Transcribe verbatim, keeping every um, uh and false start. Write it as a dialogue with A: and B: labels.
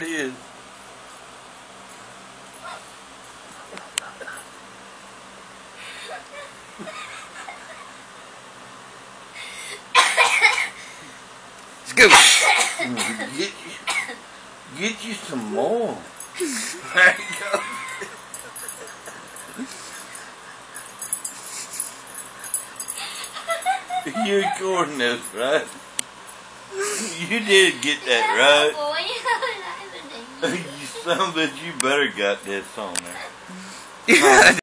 A: it is. Scoop. Get you, get you some more. There you go. You recording this, right? You did get that right. You son of a bitch, you better got this on there.